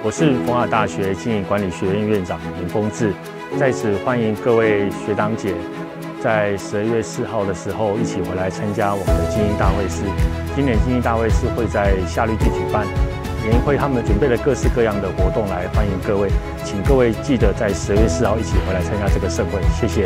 我是逢甲大学经营管理学院院长林峰志，在此欢迎各位学长姐在12月4号的时候一起回来参加我们的精英大会师。今年精英大会师会在夏绿蒂举办，联谊会他们准备了各式各样的活动来欢迎各位，请各位记得在12月4号一起回来参加这个盛会，谢谢。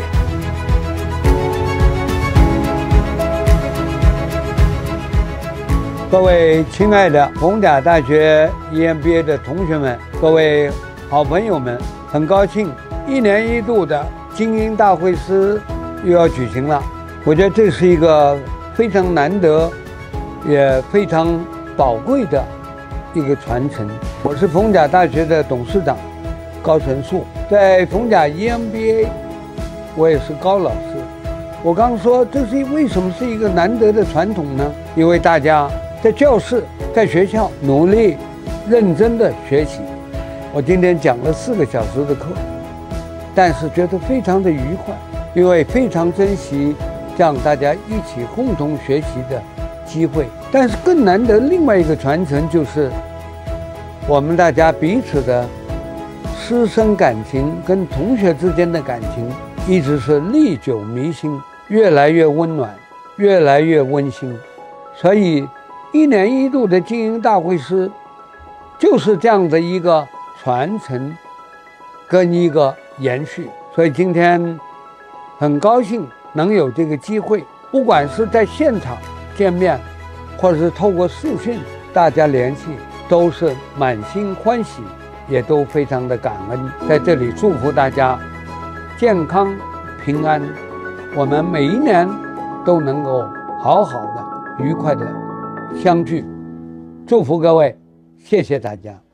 各位亲爱的逢甲大学 EMBA 的同学们，各位好朋友们，很高兴1年1度的精英大会师又要举行了。我觉得这是一个非常难得，也非常宝贵的一个传承。我是逢甲大学的董事长高纯树，在逢甲 EMBA 我也是高老师。我刚说这是为什么是一个难得的传统呢？因为大家在教室、在学校努力、认真的学习。我今天讲了4个小时的课，但是觉得非常的愉快，因为非常珍惜这样大家一起共同学习的机会。但是更难得另外一个传承，就是我们大家彼此的师生感情跟同学之间的感情，一直是历久弥新，越来越温暖，越来越温馨。所以1年1度的精英大会师就是这样的一个传承跟一个延续。所以今天很高兴能有这个机会，不管是在现场见面，或者是透过视讯大家联系，都是满心欢喜，也都非常的感恩。在这里祝福大家健康平安，我们每一年都能够好好的愉快的相聚，祝福各位，谢谢大家。